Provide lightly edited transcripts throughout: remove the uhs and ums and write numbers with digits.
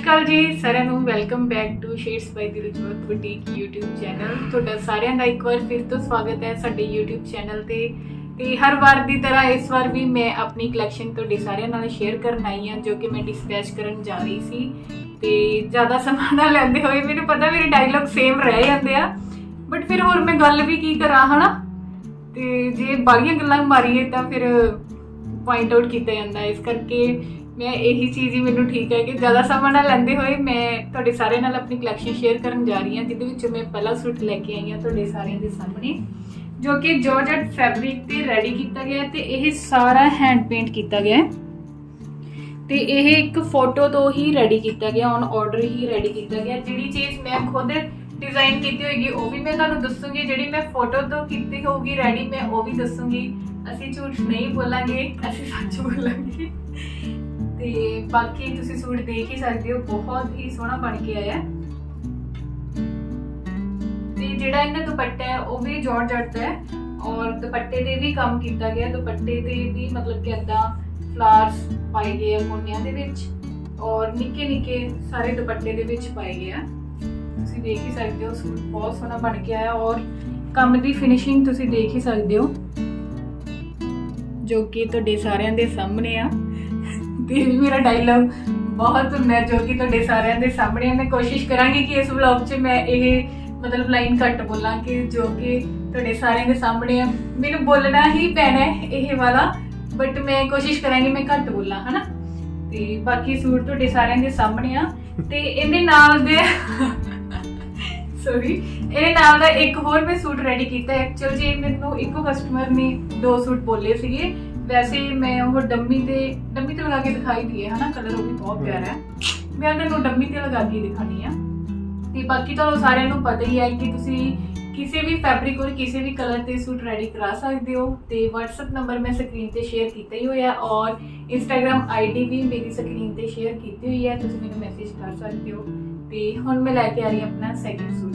अकाल जी सारिਆਂ ਨੂੰ welcome back to shades by Diljot boutique YouTube channel. ਤੁਹਾਡਾ ਸਾਰਿਆਂ ਦਾ ਇੱਕ ਵਾਰ ਫਿਰ ਤੋਂ ਸਵਾਗਤ ਹੈ ਸਾਡੇ YouTube ਚੈਨਲ ਤੇ ਹਰ ਵਾਰ ਦੀ ਤਰ੍ਹਾਂ ਇਸ ਵਾਰ ਵੀ ਮੈਂ ਆਪਣੀ ਕਲੈਕਸ਼ਨ ਤੁਹਾਡੇ ਸਾਰਿਆਂ ਨਾਲ ਸ਼ੇਅਰ ਕਰਨ ਆਈ ਹਾਂ ਜੋ ਕਿ ਮੈਂ ਡਿਸਪੈਚ ਕਰਨ ਜਾ ਰਹੀ ਸੀ। ਤੇ ਜ਼ਿਆਦਾ ਸਮਾਂ ਨਾ ਲੈਂਦੇ ਹੋਏ ਮੈਨੂੰ ਪਤਾ ਮੇਰੇ ਡਾਇਲੌਗ ਸੇਮ ਰਹਿ ਜਾਂਦੇ ਆ ਬਟ ਫਿਰ ਹੋਰ ਮੈਂ ਗੱਲ ਵੀ ਕੀ ਕਰਾਂ ਹਨਾ। ਤੇ ਜੇ ਬਾਲੀਆਂ ਗੱਲਾਂ ਮਾਰੀਏ ਤਾਂ ਫਿਰ पॉइंट आउट किया जाता है। इस करके मैं यही चीज़ ही मैनू ठीक है कि ज़्यादा समा ना लेंदे हुए मैं तुहाडे सारे नाल अपनी कलैक्शन शेयर करन जा रही हाँ जिहदे मैं पहला सूट लैके आई हाँ तुहाडे सारिਆਂ दे सामने जो कि जॉर्जेट फैब्रिक ते रेडी किया गया ते यह सारा हैंड पेंट किया गया ते यह एक फोटो तो ही रेडी किया गया ऑन ऑर्डर ही रेडी किया गया। जिहड़ी चीज़ मैं खुद डिज़ाइन की होगी वो भी मैं तुहानू दसूंगी, जिहड़ी मैं फोटो तो की होगी रेडी मैं वो भी दसूंगी। ਅਸੀਂ ਝੂਠ नहीं बोलांगे ਅਸੀਂ सच बोलांगे। ਤੇ ਬਾਕੀ ਤੁਸੀਂ ਸੂਟ ਦੇਖ ਹੀ ਸਕਦੇ ਹੋ ਬਹੁਤ ਹੀ ਸੋਹਣਾ ਬਣ ਕੇ ਆਇਆ ਤੇ ਜਿਹੜਾ ਇਹਨਾਂ ਦੁਪੱਟਾ ਹੈ ਉਹ ਵੀ ਜਾਰਜਟ ਦਾ ਹੈ ਔਰ ਦੁਪੱਟੇ ਤੇ ਵੀ ਕੰਮ ਕੀਤਾ ਗਿਆ। ਦੁਪੱਟੇ ਤੇ ਵੀ ਮਤਲਬ ਕਿ ਇਦਾਂ ਫਲਾਵਰਸ ਪਾਏ ਗਏ ਆ ਕੋਨਿਆਂ ਦੇ ਵਿੱਚ ਔਰ ਨਿੱਕੇ ਨਿੱਕੇ ਸਾਰੇ ਦੁਪੱਟੇ ਦੇ ਵਿੱਚ ਪਾਏ ਗਏ ਆ। ਤੁਸੀਂ ਦੇਖ ਹੀ ਸਕਦੇ ਹੋ ਸੂਟ ਬਹੁਤ ਸੋਹਣਾ ਬਣ ਕੇ ਆਇਆ ਔਰ ਕੰਮ ਦੀ ਫਿਨਿਸ਼ਿੰਗ ਤੁਸੀਂ ਦੇਖ ਹੀ ਸਕਦੇ ਹੋ जो कि तुहाडे सारिਆਂ ਦੇ सामने आ। ਤੇ मेरा डायलॉग बहुत ਹੁੰਦਾ जो कि तुहाडे सारिਆਂ ਦੇ सामने मैं कोशिश करांगी कि इस व्लॉग 'ਚ मैं ये मतलब लाइन घट बोलां कि जो कि तुहाडे सारिਆਂ ਦੇ सामने आ। मैनू बोलना ही पैना है ये वाला बट मैं कोशिश करांगी मैं घट बोलां है ना। ते बाकी सूट तुहाडे सारिਆਂ ਦੇ सामने आ ते इहदे नाल दे सॉरी ये नाल दा एक होर मैं सूट रेडी किया। एक्चुअल जी मैनू एक कस्टमर ने 2 सूट बोले सीगे वैसे मैं वो डम्मी ते लगा के दिखाई दिए है ना। कलर वो भी बहुत प्यारा है मैं उन्होंने डम्मी ते लगा के दिखानी है। तो बाकी तो सारे पता ही है कि तुसी किसी भी फैब्रिक और किसी भी कलर के सूट रेडी करा सकते हो। तो WhatsApp नंबर मैं स्क्रीन पर शेयर किया ही हुआ और Instagram ID भी मेरी स्क्रीन पर शेयर की हुई है, तुसी मैनू मैसेज कर सकते हो। तो हुण मैं लैके आ रही हूँ अपना सैकेंड सूट।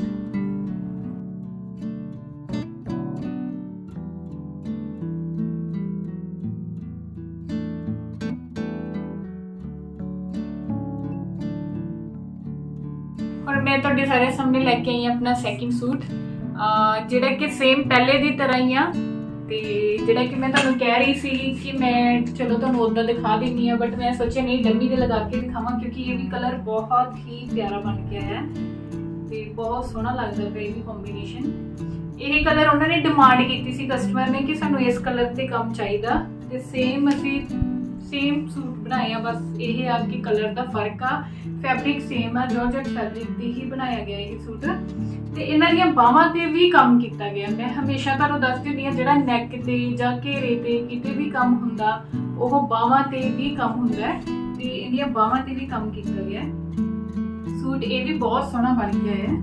और मैं तुहाडे सारे सामने लैके आई अपना सैकेंड सूट जिहड़ा कि सेम पहले की तरह ही आ। तो जिहड़ा कि मैं तुहानू कह रही सी कि मैं चलो तुहानू उदा दिखा देनी है बट मैं सोचा नहीं डम्मी दे लगा के दिखावां क्योंकि ये भी कलर बहुत ही प्यारा बन के आया तो बहुत सोहना लगता है। ये भी कॉम्बीनेशन यही कलर उन्होंने डिमांड की सी कस्टमर ने कि सानू इस कलर से काम चाहिए तो सेम असी सेम सूट बनाया बस ये आ कि कलर का फर्क आ फैब्रिक सेम आ जॉर्जेट फैब्रिक से ही बनाया गया ये सूट। तो इन्हां दी बाहां ते भी काम किया गया। मैं हमेशा तुहानू दसदी हुंदी हां जिहड़ा नैक ते जां घेरे ते किते भी काम हुंदा ओह बाहां ते भी काम हुंदा है ते इहदियां बाहां ते भी काम किया गया सूट ये भी बहुत सोहना बन गया है।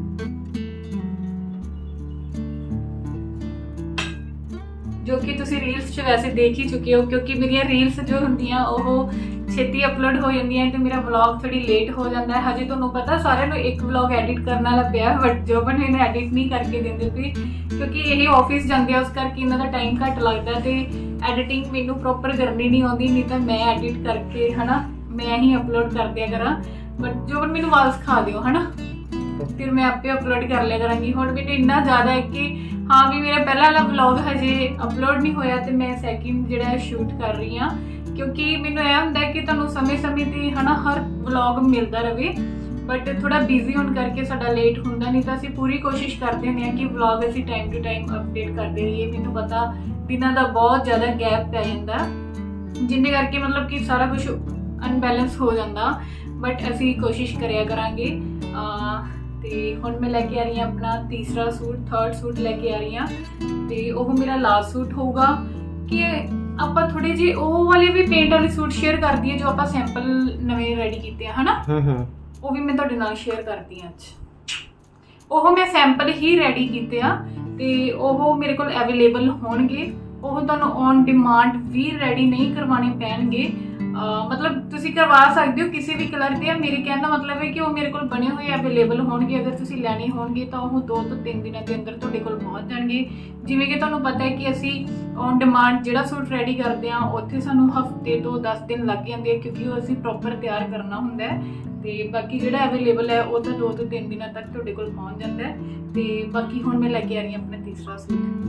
जो कि तुसी रील्स च वैसे देख ही चुके हो क्योंकि मेरी रील्स जो होंदियां ओह छेती अपलोड हो जांदियां ते मेरा व्लॉग थोड़ी लेट हो जाता है। हजे तुहानू पता सारे नू एक व्लॉग एडिट करने वाला पिया बट जोबन मैंने एडिट नहीं करके देंदे पे क्योंकि यही ऑफिस जांदे उस करके इन्हां दा टाइम घट लगदा ते एडिटिंग मैनू प्रॉपर करनी नहीं आउंदी नहीं तो मैं एडिट करके है ना मैं ही अपलोड कर दिया करा बट जोबन मैनू वाल सिखा दिओ है ना फिर मैं आपे अपलोड कर लिया करांगी। हुण मैनू इन्ना ज़्यादा है कि हाँ भी मेरा पहला वाला व्लॉग हजे अपलोड नहीं होया तो मैं सैकेंड जिहड़ा शूट कर रही हाँ क्योंकि मैनू यह हुंदा है कि तुहानू समय समय ते है ना हर व्लॉग मिलता रहे बट थोड़ा बिजी होने करके साडा लेट हुंदा नहीं तो असीं पूरी कोशिश करते हैं कि व्लॉग असीं टाइम टू टाइम अपडेट करते रहिए। मैनू पता दिनां दा बहुत ज़्यादा गैप पै जांदा जिन्ने करके मतलब कि सारा कुछ अनबैलेंस हो जाता बट असीं कोशिश करिया करांगे। तो हुण मैं लैके आ रही हूँ अपना तीसरा सूट थर्ड सूट लैके आ रही हूँ तो वह मेरा लास्ट सूट होगा कि आप थोड़े जे वो वाले भी पेंट वाले सूट शेयर कर दिए जो आप सैंपल नवे रेडी किए है ना वो भी मैं तुहाडे नाल शेयर करती हूँ। अच्छा वो मैं सैंपल ही रेडी किए तो वो मेरे को अवेलेबल होणगे वो तुहानू ऑन डिमांड भी रेडी नहीं करवाने पैणगे मतलब तुसी करवा सकते हो किसी भी कलर के। मेरे कहने का मतलब है कि वो मेरे को बने हुए अवेलेबल होंगे अगर तुसी लैने होंगे तो वो 2 तो 3 दिनों के अंदर तुहाडे कोल पहुँच जाएंगे। जिवें कि तुहानू पता है कि असी ऑन डिमांड जिहड़ा सूट रेडी करते हैं उत्थे सानू हफ्ते तो 10 दिन लग जाते हैं क्योंकि वो असी प्रॉपर तैयार करना हुंदा है ਤੇ ਬਾਕੀ ਜਿਹੜਾ ਅਵੇਲੇਬਲ ਹੈ ਉਹ ਤਾਂ 2 ਤੋਂ 3 ਦਿਨਾਂ ਤੱਕ ਤੁਹਾਡੇ ਕੋਲ ਪਹੁੰਚ ਜਾਂਦਾ ਹੈ। ਤੇ ਬਾਕੀ ਹੁਣ ਮੈਂ ਲੈ ਕੇ ਆ ਰਹੀ ਹਾਂ ਆਪਣਾ ਤੀਸਰਾ ਸੂਟ।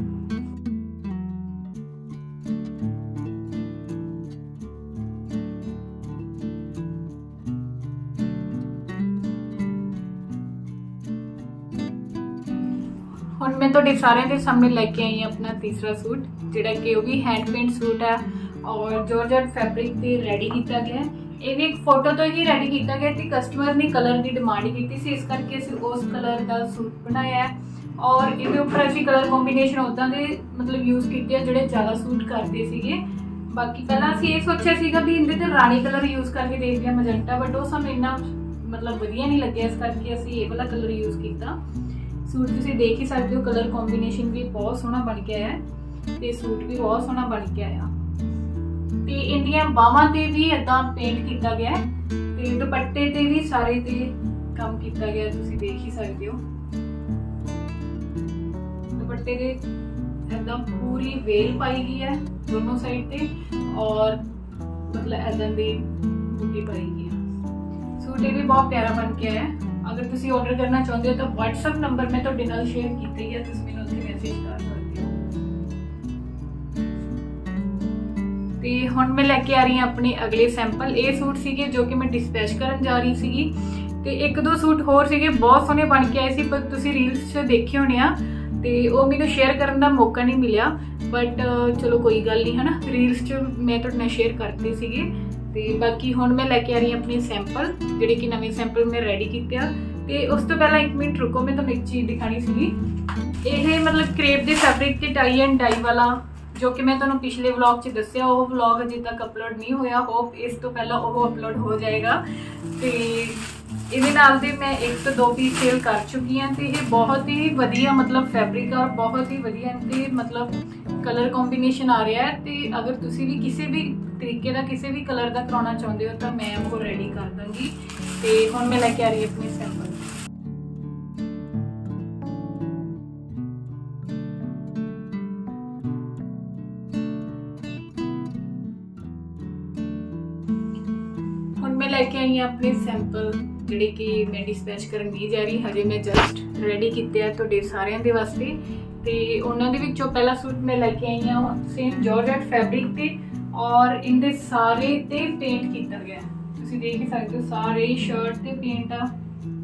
ਹੁਣ मैं ਤੁਹਾਡੇ ਸਾਰਿਆਂ ਦੇ ਸਾਹਮਣੇ ਲੈ ਕੇ ਆਈ ਹਾਂ अपना तीसरा सूट, ਜਿਹੜਾ ਕਿ ਉਹ ਵੀ हैंड पेंट सूट है और जॉर्जेट फैब्रिक ਤੇ ਰੈਡੀ ਕੀਤਾ ਗਿਆ ਹੈ। ਇਹ ਵੀ ਇੱਕ ਫੋਟੋ ਤੋਂ ਹੀ ਰੈਡੀ ਕੀਤਾ ਗਿਆ ਤੇ ਕਸਟਮਰ ਨੇ ਕਲਰ ਦੀ ਡਿਮਾਂਡ ਕੀਤੀ ਸੀ, ਇਸ ਕਰਕੇ ਅਸੀਂ ਉਸ ਕਲਰ ਦਾ ਸੂਟ ਬਣਾਇਆ ਹੈ। ਔਰ ਇਹਦੇ ਉੱਪਰ ਅਸੀਂ ਕਲਰ ਕੰਬੀਨੇਸ਼ਨ ਉਦਾਂ ਦੇ ਮਤਲਬ ਯੂਜ਼ ਕੀਤੇ ਆ ਜਿਹੜੇ ਜ਼ਿਆਦਾ ਸੂਟ ਕਰਦੇ ਸੀਗੇ। ਬਾਕੀ ਪਹਿਲਾਂ ਅਸੀਂ ਇਹ ਸੋਚਿਆ ਸੀਗਾ ਵੀ ਇਹਦੇ ਤੇ ਰਾਣੀ ਕਲਰ ਯੂਜ਼ ਕਰਕੇ ਦੇਖਦੇ ਆ ਮਜੰਟਾ, ਬਟ ਉਹ ਸਾਨੂੰ ਇੰਨਾ ਮਤਲਬ ਵਧੀਆ ਨਹੀਂ ਲੱਗਿਆ, ਇਸ ਕਰਕੇ ਅਸੀਂ ਇਹ ਵਾਲਾ ਕਲਰ ਯੂਜ਼ ਕੀਤਾ। सूट तुसीं देख ही सकते हो, कलर कॉम्बीनेशन भी बहुत सोहना बन के आया ते सूट भी बहुत सोहना बन के आया। ते इन्दियां बाहां ते भी इदां पेंट किया गया है ते दुपट्टे ते भी सारे ते काम किया गया, तुसीं देख ही सकते हो। दुपट्टे दे इदां पूरी वेल पाई गई है दोनों साइड ते और मतलब इदां दी बूटी पाई गई है। सूट ये भी बहुत प्यारा बन के आया। अगर तुसी ऑर्डर करना चाहते हो तो WhatsApp नंबर मैं तुहाडे नाल शेयर कीता ही है, तुसी मैनूं उत्थे मैसेज कर सकते हो। ते हुण मैं लैके आ रही हूँ अपने अगले सैंपल। ये सूट सीगे जो कि मैं डिस्पैच करन जा रही सीगी ते एक दो सूट होर सीगे बहुत सोहने बन के आए सी, पर तुसी रील्स च देखे होने आ ते वो मैनूं शेयर करन दा मौका नहीं मिलिया, बट चलो कोई गल नहीं है ना, रील्स च मैं तुहाडे नाल शेयर करते सीगे। ਤੇ ਬਾਕੀ ਹੁਣ मैं लैके आ रही अपने सैंपल ਜਿਹੜੇ कि नवे सैंपल मैं रेडी ਕੀਤੇ ਆ। ਤੇ ਉਸ ਤੋਂ ਪਹਿਲਾਂ 1 ਮਿੰਟ ਰੁਕੋ, मैं ਤੁਹਾਨੂੰ एक चीज़ दिखानी ਸੀਗੀ। ਇਹ मतलब ਕ੍ਰੇਪ ਦੇ ਫੈਬਰਿਕ ਤੇ ਟਾਈ ਐਂਡ ਡਾਈ ਵਾਲਾ जो कि मैं ਤੁਹਾਨੂੰ ਪਿਛਲੇ ਵਲੌਗ 'ਚ ਦੱਸਿਆ, ਉਹ ਵਲੌਗ ਅਜੇ ਤੱਕ ਅਪਲੋਡ ਨਹੀਂ ਹੋਇਆ, ਹੋਪ ਇਸ ਤੋਂ ਪਹਿਲਾਂ ਉਹ ਅਪਲੋਡ ਹੋ ਜਾਏਗਾ। ਤੇ ਇਹਦੇ ਨਾਲ ਦੇ मैं 1 ਤੋਂ 2 ਪੀਸ ਸੇਲ ਕਰ ਚੁੱਕੀ ਹਾਂ ਤੇ ਇਹ ਬਹੁਤ ਹੀ ਵਧੀਆ मतलब ਫੈਬਰਿਕ ਔਰ ਬਹੁਤ ਹੀ ਵਧੀਆ ਤੇ मतलब कलर कॉम्बीनेशन आ रहा है। तो अगर तुसी भी किसी भी तरीके का किसी भी कलर का कराना चाहते हो तो मैं वो रेडी कर दूँगी। तो हुण मैं लैके आ रही अपने सैंपल। हुण मैं लैके आई अपने सैंपल ਜਿਹੜੇ कि मैं डिस्पैच करन नहीं जा रही, हजे मैं जस्ट रेडी किए तुहाडे सारिਆਂ ਦੇ वास्ते। ਤੇ ਉਹਨਾਂ ਦੇ ਵਿੱਚੋਂ ਪਹਿਲਾ ਸੂਟ ਮੈਂ ਲੈ ਕੇ ਆਈ ਹਾਂ ਸੇਮ ਜॉर्जेट फैब्रिक ਤੇ ਔਰ ਇਹਦੇ ਸਾਰੇ ਤੇ ਪੇਂਟ ਕੀਤਾ ਗਿਆ, ਤੁਸੀਂ ਦੇਖ ਹੀ ਸਕਦੇ ਹੋ ਸਾਰੇ ਸ਼ਰਟ ਤੇ ਪੇਂਟ ਆ,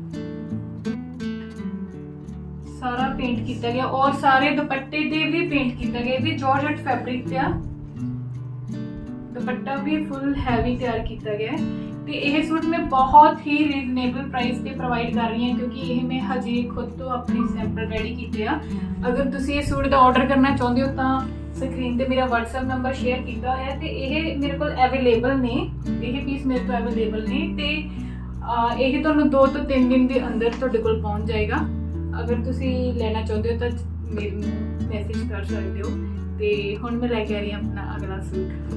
ਸਾਰਾ ਪੇਂਟ ਕੀਤਾ ਗਿਆ ਔਰ ਸਾਰੇ ਦੁਪੱਟੇ ਤੇ ਵੀ ਪੇਂਟ ਕੀਤਾ ਗਿਆ। ਇਹ ਵੀ जॉर्जेट फैब्रिक ਤੇ ਆ, दुपट्टा भी फुल हैवी तैयार किया गया है। तो यह सूट मैं बहुत ही रीजनेबल प्राइस पे प्रोवाइड कर रही हूँ क्योंकि ये मैं हजे खुद तो अपने सैंपल रेडी किए हैं। अगर तुम ये सूट का ऑर्डर करना चाहते हो तो स्क्रीन पर मेरा WhatsApp नंबर शेयर किया है तो ये मेरे को अवेलेबल ने, ये पीस मेरे को अवेलेबल ने तो यह तुहानूं 2 ਤੋਂ 3 दिन के अंदर तुहाडे कोल पहुँच जाएगा। अगर तुसी लेना चाहते हो तो मेरे मैसेज कर सकते हो। तो हुण मैं लैके आ रही हूँ अपना अगला सूट।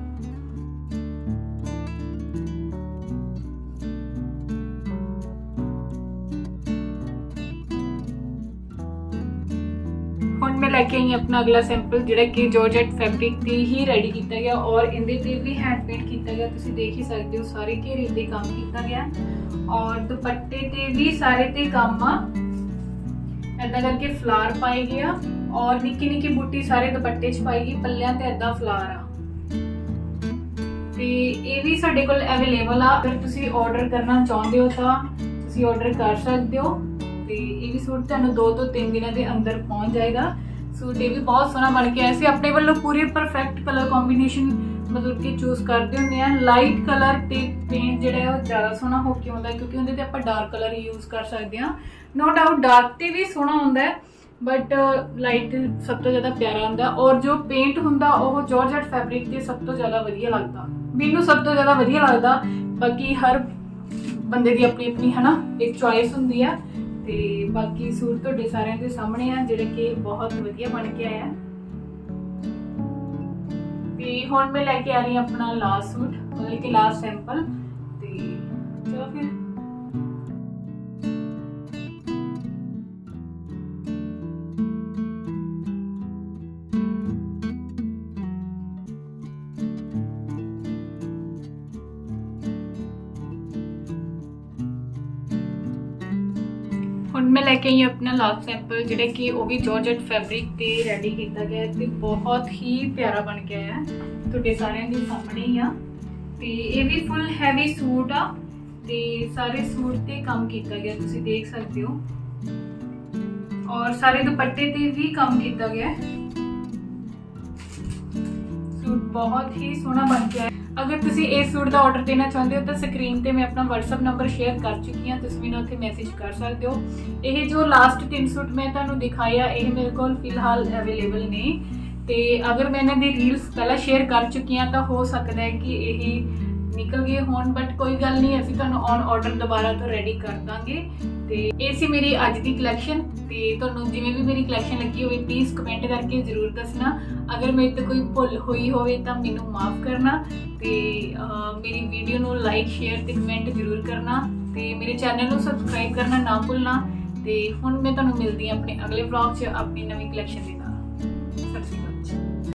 ਹੁਣ मैं लैके आई अपना अगला सैंपल ਜਿਹੜਾ कि जॉर्जेट फैब्रिक ਤੇ ही रेडी किया गया और ਇਹਦੇ ਤੇ भी हैंड पेंट किया गया, ਤੁਸੀਂ देख ही सकते हो सारे घेरे ਤੇ काम किया गया और दुपट्टे ते भी सारे ते काम आ ऐदा करके फ्लावर पाए गया और निक्की निक्की बूटी सारे दुपट्टे च पाई गई, पल्लियां ते ऐदा फ्लावर आ। ते ये भी साडे कोल अवेलेबल आ, अगर तुसी ऑर्डर करना चाहते हो तो तुसी ऑर्डर कर सकते हो। तो ये भी सूट तुहानूं 2 ਤੋਂ 3 दिनों के अंदर पहुँच जाएगा। सूट ये भी बहुत सोहना बन के आया सी, अपने वालों पूरी परफेक्ट कलर कॉम्बीनेशन मतलब कि चूज करते होंगे हैं। लाइट कलर ते पेंट जिहड़ा है ज़्यादा सोहना हो के आउंदा क्योंकि उहदे ते आपां डार्क कलर यूज कर सकते हैं। नो डाउट डार्क ते भी सोहना हुंदा है बट लाइट सब तो ज़्यादा प्यारा हुंदा और जो पेंट हुंदा वो जॉर्जेट फैब्रिक ते सब तो ज़्यादा वधिया लगदा, मैनूं सब तो ज़्यादा वधिया लगदा। बाकी हर बंदे दी अपनी अपनी है ना एक चॉइस हुंदी है। तो बाकी सूट तुहाडे सारिਆਂ ਦੇ सामने आ ਜਿਹੜੇ कि बहुत वधिया बन के आया। तो हुण मैं लैके आ रही हूँ अपना लास्ट सूट मतलब कि लास्ट सैंपल। तो चलो फिर ਹੁਣ मैं लैके आई अपना लास्ट सैंपल जिहड़ा कि वो भी जॉर्जेट फैब्रिक ते रेडी किया गया ते बहुत ही प्यारा बन के आया तुहाडे सारिਆਂ ਦੇ सामने ही आ। ते ये भी फुल हैवी सूट आ ते सारे सूट ते काम किया गया तुसीं देख सकते हो और सारे दुपट्टे ते भी काम किया गया। सूट बहुत ही सोहना बन के आया। अगर तुसी इस सूट का ऑर्डर देना चाहते हो तो स्क्रीन पर मैं अपना WhatsApp नंबर शेयर कर चुकी हाँ, तुम मैंने उत्थे मैसेज कर सकते हो। ये जो लास्ट 3 सूट मैं तुहानूं दिखाया ये मेरे को फिलहाल अवेलेबल ने ते अगर मैं इन्हां दी रील्स पहला शेयर कर चुकी हाँ तो हो सकता है कि यही निकल गए होण, बट कोई गल नहीं, असीं तुहानूं ऑन ऑर्डर दोबारा तो रेडी कर देंगे। तो ये सी मेरी अज की कलैक्शन। तो तुहानूं जिवें भी मेरी कलैक्शन लगी हो प्लीज़ कमेंट करके जरूर दसना। अगर मेरे तो कोई भुल हुई हो तो मैनूं माफ़ करना। तो मेरी वीडियो नूं लाइक शेयर ते कमेंट जरूर करना ते मेरे चैनल नूं सबसक्राइब करना ना भुलना। तो हुण मैं तुहानूं मिलदी हां अपने अगले व्लॉग च अपनी नवीं कलैक्शन दे नाल। सत श्री अकाल।